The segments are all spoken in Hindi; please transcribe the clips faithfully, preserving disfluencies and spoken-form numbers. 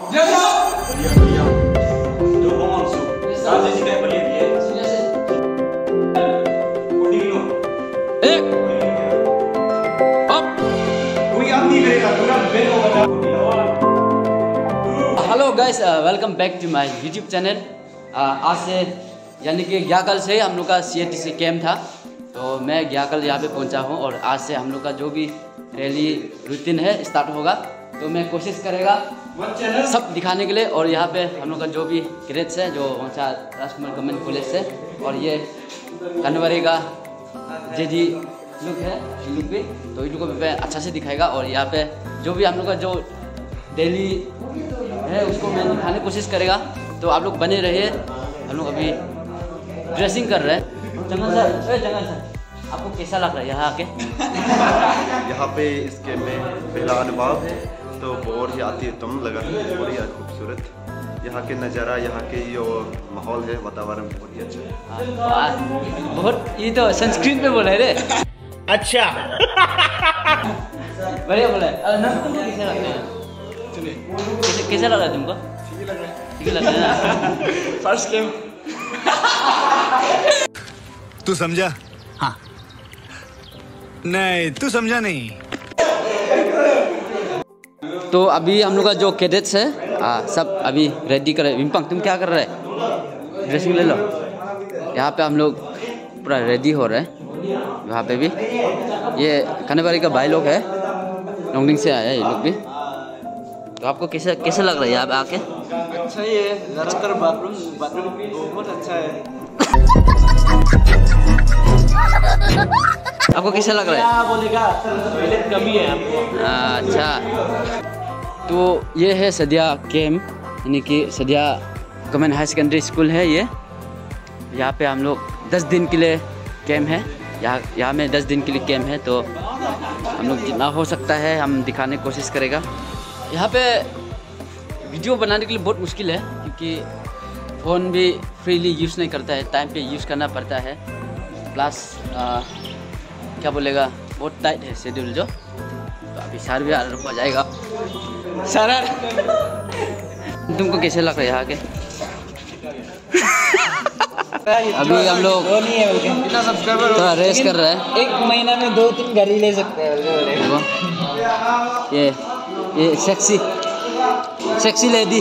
बढ़िया बढ़िया दो मांसू सात जैसी टाइप पर लेती है कोटी किलो एक अब कोई आप नहीं करेगा पूरा बेल को बता कोटी hello guys, welcome back to my YouTube channel. आज से यानी कि ग्याकल से हम लोग का सी ए टी सी कैम्प था, तो मैं ग्याकल यहाँ पे पहुँचा हूँ और आज से हम लोग का जो भी रैली रूटीन है स्टार्ट होगा। तो मैं कोशिश करेगा सब दिखाने के लिए। और यहाँ पे हम लोग का जो भी ग्रेड्स है, जो वहाँ राजकुमार गवर्नमेंट कॉलेज से, और ये कन्वरी का जे जी लुक है, लुक भी, तो इन लोग को मैं अच्छा से दिखाएगा। और यहाँ पे जो भी हम लोग का जो डेली है उसको मैं दिखाने की कोशिश करेगा। तो आप लोग बने रहिए। हम लोग अभी ड्रेसिंग कर रहे हैं। जंगल सर, ए जंगल सर, आपको कैसा लग रहा है यहाँ आके? यहाँ पे इसके में पहला अनुभव है, तो बहुत ही अतिउत्तम लगा, बहुत ही खूबसूरत यहाँ के नज़ारा, यहाँ के जो माहौल है, वातावरण बहुत ही अच्छा है। बहुत, ये तो सनस्क्रीन पे बोला है रे। अच्छा बढ़िया बोला है। नर्स तुमको कैसे लग रहा है? कैसे कैसे लग रहा है तुमको? ठीक लग रहा है, ठीक लग रहा है ना? फर्स्ट गेम तू समझा? हाँ। नहीं, तू समझा नहीं। तो अभी हम लोग का जो कैडेट्स है आ, सब अभी रेडी कर रहे हैं। विंपंग, तुम क्या कर रहे हैं? ड्रेसिंग ले लो। यहाँ पे हम लोग पूरा रेडी हो रहे हैं। वहाँ पे भी ये कन्वरी का भाई लोग है, लोंगडिंग से आया है ये लोग भी। तो आपको कैसे कैसे लग रहा है यहाँ पे आके? अच्छा ही है, राजकर बाथरूम बाथरूम बहुत अच्छा है। आपको कैसा लग रहा है? क्या बोलेगा, पहले कमी है आपको। अच्छा, तो ये है सदिया कैम्प, यानी कि Sadiya government high secondary school है ये। यहाँ पे हम लोग दस दिन के लिए कैम्प है। यहाँ यहाँ में दस दिन के लिए कैम्प है, तो हम लोग जितना हो सकता है हम दिखाने की कोशिश करेगा। यहाँ पे वीडियो बनाने के लिए बहुत मुश्किल है, क्योंकि फ़ोन भी फ्रीली यूज़ नहीं करता है, टाइम पे यूज़ करना पड़ता है। प्लस क्या बोलेगा, बहुत टाइट है शेड्यूल जो। तो अभी सर भी रुक जाएगा। सर तुमको कैसे लग रहा है यहाँ के? अभी हम लोग कितना सब्सक्राइबर थोड़ा रेस कर रहे हैं। एक महीना में दो तीन गाड़ी ले सकते हैं। ये ये सेक्सी सेक्सी लेडी।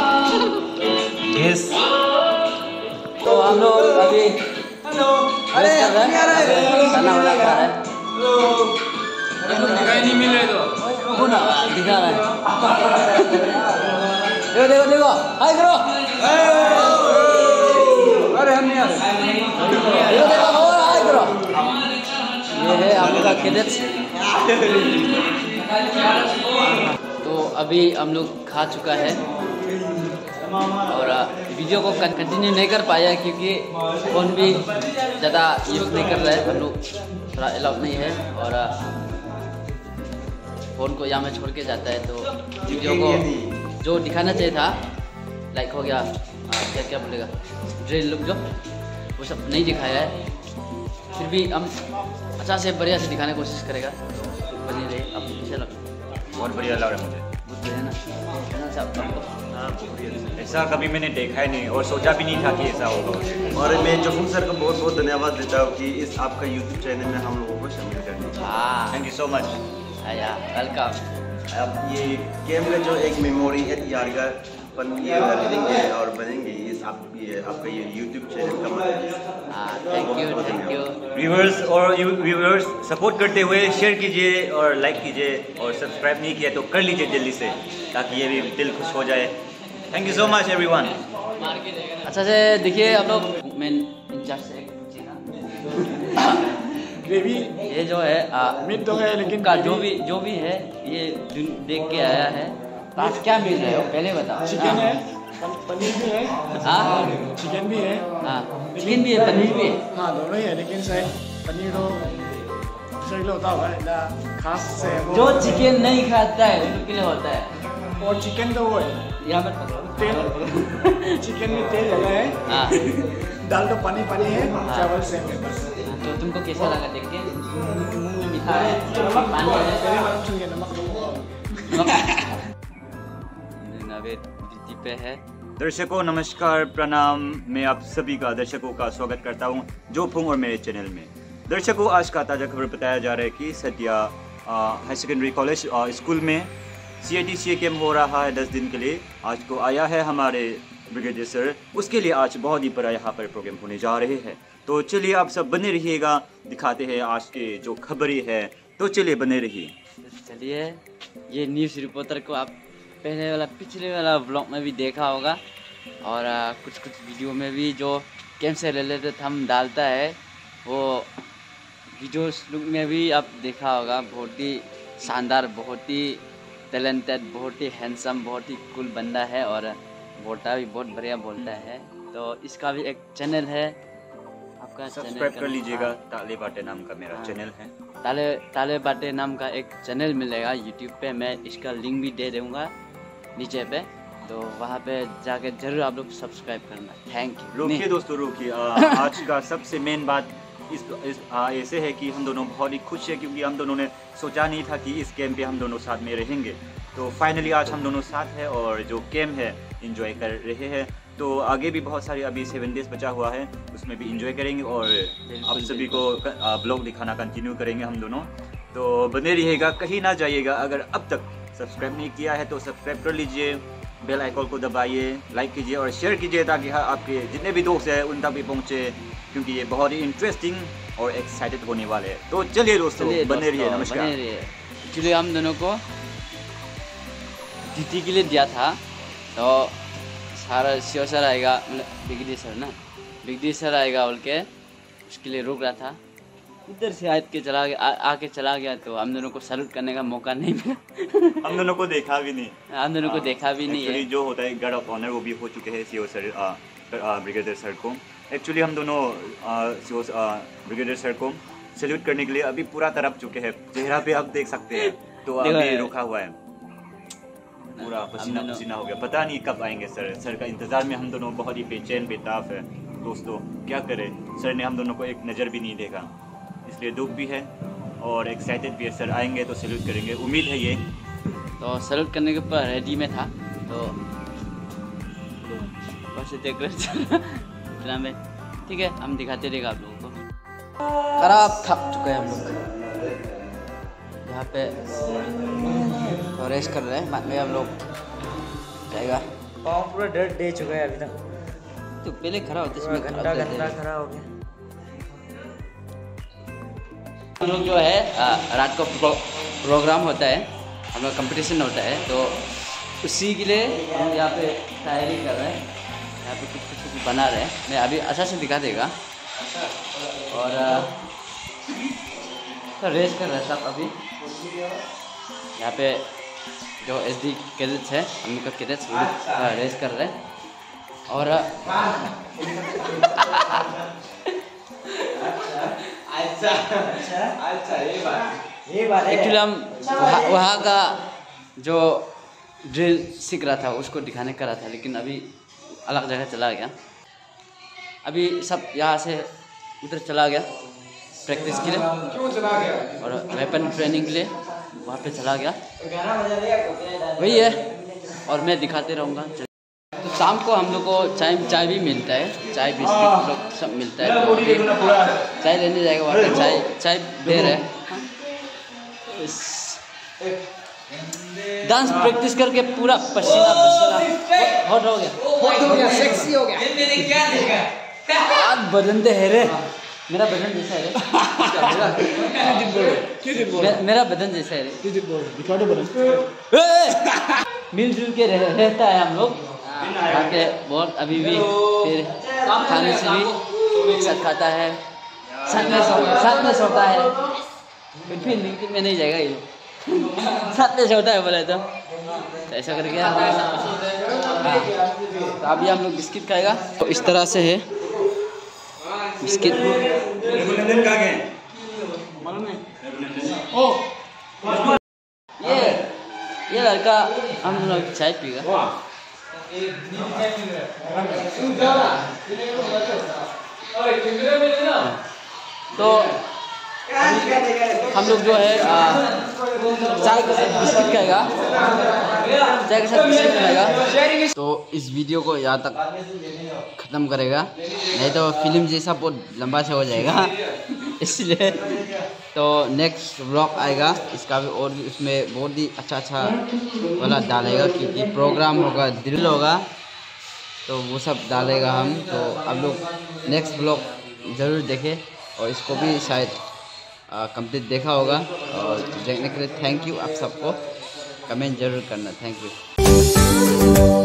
यस तो हम लोग अभी रेस कर रहे हैं, खाना वाला खा रहे हैं। दिखाई नहीं मिल रहे तो वो ना दिखा रहा है। देखो देखो देखो, हाय करो। अरे हम नहीं आ रहे। देखो देखो, और हाय करो। ये है हम लोग का कैडेट्स। तो अभी हम लोग खा चुका है और वीडियो को कंटिन्यू नहीं कर पाया, क्योंकि फ़ोन भी ज़्यादा यूज़ नहीं कर रहे हैं हम लोग, थोड़ा अलाउड नहीं है। और फ़ोन को यहाँ में छोड़ के जाता है, तो वीडियो को जो दिखाना चाहिए था, लाइक हो गया, क्या क्या बोलेगा, ड्रिल लुक जो, वो सब नहीं दिखाया है। फिर भी हम अच्छा से बढ़िया से दिखाने की कोशिश करेगा। तो बनी रहे। अब कैसे लग? बहुत बढ़िया लग रहा है मुझे। बहुत बढ़िया ना, है ना साहब? आपको ऐसा कभी मैंने देखा ही नहीं और सोचा भी नहीं था कि ऐसा होगा। और मैं जोखिम सर को बहुत बहुत धन्यवाद देता हूँ कि इस आपका यूट्यूब चैनल में हम लोगों को शामिल करने। हाँ, थैंक यू सो मच। आया वेलकम। अब ये गेम का जो एक मेमोरी है यादगार बन रहेंगे और बनेंगे, इस आप ये आपका ये यूट्यूब चैनल का मतलब। हाँ, thank you thank you. Viewers और व्यूअर्स सपोर्ट करते हुए शेयर कीजिए और लाइक कीजिए, और सब्सक्राइब नहीं किया तो कर लीजिए जल्दी से, ताकि ये भी दिल खुश हो जाए। Thank you so much everyone. अच्छा से देखिए, हम लोग मेन इंचार्ज से ग्रेवी ये जो है आ, मीट तो है, लेकिन का जो भी जो भी है ये देख के आया है। आज क्या मिल रहा है वो पहले बताओ। चिकन है, पनीर भी है। हाँ, चिकन भी है। हाँ, चिकन भी है, पनीर भी है। हाँ, दोनों ही है, लेकिन शायद पनीर तो दूसरे के लिए होता होगा, ना खास से वो। जो चिकन नहीं खाता है उनके लिए होता है। और चिकन तो वो है, यहाँ पर तेल, चिकन में तेल लगा है। हाँ, दाल तो पानी पानी है, चावल सेम है बस। तो तुमको कैसा लगा देख के? मीठा है, पानी है। नमक अभी ड्यूटी पे है। दर्शकों नमस्कार, प्रणाम। मैं आप सभी का दर्शकों का स्वागत करता हूं जो फुंग और मेरे चैनल में। दर्शकों आज का ताज़ा खबर बताया जा रहा है कि Satya high secondary college school में C A T C A camp हो रहा है दस दिन के लिए। आज को आया है हमारे ब्रिगेडियर सर, उसके लिए आज बहुत ही बड़ा यहाँ पर प्रोग्राम होने जा रहे हैं। तो चलिए आप सब बने रहिएगा, दिखाते हैं आज के जो खबरें है। तो चलिए बने रहिए। चलिए, ये न्यूज़ रिपोर्टर को आप पहले वाला पिछले वाला ब्लॉग में भी देखा होगा और आ, कुछ कुछ वीडियो में भी जो कैंप से रिलेटेड हम डालता है वो वीडियोस लुक में भी आप देखा होगा। बहुत ही शानदार, बहुत ही टैलेंटेड, बहुत ही हैंडसम, बहुत ही कूल बंदा है और बोलता भी बहुत बढ़िया बोलता है। तो इसका भी एक चैनल है, आपका सब्सक्राइब कर लीजिएगा। ताले बाटे नाम का मेरा चैनल है। ताले ताले बाटे नाम का एक चैनल मिलेगा यूट्यूब पे, मैं इसका लिंक भी दे दूँगा नीचे पे, तो वहाँ पे जाके जरूर आप लोग सब्सक्राइब करना। Thank you. रोकिए दोस्तों रोकिए, आज का सबसे मेन बात इस, इस आ, ऐसे है कि हम दोनों बहुत ही खुश है क्योंकि हम दोनों ने सोचा नहीं था कि इस कैंप पे हम दोनों साथ में रहेंगे। तो फाइनली आज हम दोनों साथ हैं और जो कैंप है एंजॉय कर रहे हैं। तो आगे भी बहुत सारे अभी सेवन डेज बचा हुआ है, उसमें भी एंजॉय करेंगे और आप सभी को ब्लॉग दिखाना कंटिन्यू करेंगे हम दोनों। तो बने रहिएगा, कहीं ना जाइएगा। अगर अब तक सब्सक्राइब नहीं किया है तो सब्सक्राइब कर लीजिए, बेल आइकॉन को दबाइए, लाइक कीजिए और शेयर कीजिए ताकि आपके जितने भी दोस्त हैं उन तक भी पहुँचे, क्योंकि ये बहुत ही इंटरेस्टिंग और एक्साइटेड होने वाले हैं। तो चलिए दोस्तों बने रहिए। नमस्कार। एक्चुअली हम दोनों को ड्यूटी के लिए दिया था, तो सारा सी सर आएगा, मतलब बिगड़ी सर ना बिगड़ी सर आएगा बोल के उसके लिए रोक रहा था। इधर से आए के चला गया, आके चला गया, तो हम दोनों को सैल्यूट करने का मौका नहीं मिला। हम दोनों को देखा भी नहीं हम दोनों को देखा भी नहीं है। जो होता है गार्ड ऑफ ऑनर वो भी हो चुके हैं सीओ सर, ब्रिगेडियर सर को। एक्चुअली हम दोनों सीओ ब्रिगेडियर सर को सैल्यूट करने के लिए अभी पूरा तरफ चुके हैं। चेहरा पे आप देख सकते हैं, तो अभी रुका हुआ है, पूरा पसीना पसीना हो गया। पता नहीं कब आएंगे सर। सर का इंतज़ार में हम दोनों बहुत ही बेचैन बेताब है दोस्तों। क्या करें, सर ने हम दोनों को एक नज़र भी नहीं देखा, इसलिए दुख भी है और एक्साइटेड भी है। सर आएंगे तो सैल्यूट करेंगे, उम्मीद है ये। तो सैल्यूट करने के ऊपर रेडी में था, तो बस देख रहे इतना में। ठीक है, हम दिखाते रहेगा आप लोगों को। खराब थक चुके हैं हम लोग यहाँ पे, तो रेस्ट कर रहे हैं। बाद में हम लोग जाएगा। पाँव पूरा डर दे चुका है अभी तक, तो पहले खड़ा होते इसमें घंटा घंटा खड़ा हो गया। हम लोग जो है आ, रात को प्रो, प्रोग्राम होता है, हम लोग कंपटीशन होता है, तो उसी के लिए हम यहाँ पे तैयारी कर रहे हैं। यहाँ पे कुछ कुछ बना रहे हैं, मैं अभी अच्छा से दिखा देगा। और आ, तो रेस कर रहे हैं सब अभी यहाँ पे। जो एस डी कैडेट्स है, हम लोग का कैडेट्स रेस कर रहे हैं। और अच्छा अच्छा ये बात ये बात एक्चुअली हम वहाँ वहाँ का जो ड्रिल सीख रहा था उसको दिखाने का रहा था, लेकिन अभी अलग जगह चला गया। अभी सब यहाँ से उधर चला गया प्रैक्टिस के लिए। क्यों चला गया? और वेपन ट्रेनिंग के लिए वहाँ पे चला गया, वही है। और मैं दिखाते रहूँगा। तो शाम को हम लोग को चाय चाय भी मिलता है, चाय बिस्किट लोग सब मिलता है। तो चाय लेने जाएगा वहाँ पे, चाय चाय दे रहे हैं। डांस प्रैक्टिस करके पूरा पसीना पसीना हॉट हो गया, हॉट हो गया, सेक्सी हो गया। मैंने क्या देखा आज बदन दे है रे, मेरा बदन जैसा है रे। मेरा बदन जैसा है रे। मिलजुल के रह, रहता है हम लोग यहाँ के बहुत। अभी भी फिर खाने से भी एक साथ खाता है, साथ में साथ में सोता है। फिर लिंक्डइन में नहीं जाएगा ये, साथ में सोता है बोले तो ऐसा करके। तो अभी हम लोग बिस्किट खाएगा, तो इस तरह से है बिस्किट। ये ये लड़का हम लोग चाय पीगा। तो हम लोग जो है आ, चाय के साथ बिस्किट खाएगा, चाय के साथ बिस्किट खाएगा। तो इस वीडियो को यहाँ तक ख़त्म करेगा, नहीं तो फिल्म जैसा बहुत लंबा सा हो जाएगा इसलिए। तो नेक्स्ट व्लॉग आएगा इसका भी, और भी उसमें बहुत ही अच्छा अच्छा वाला डालेगा, क्योंकि प्रोग्राम होगा, ड्रिल होगा, तो वो सब डालेगा हम। तो आप लोग नेक्स्ट व्लॉग ज़रूर देखें, और इसको भी शायद कंप्लीट देखा होगा। और देखने के लिए थैंक यू आप सबको, कमेंट ज़रूर करना, थैंक यू।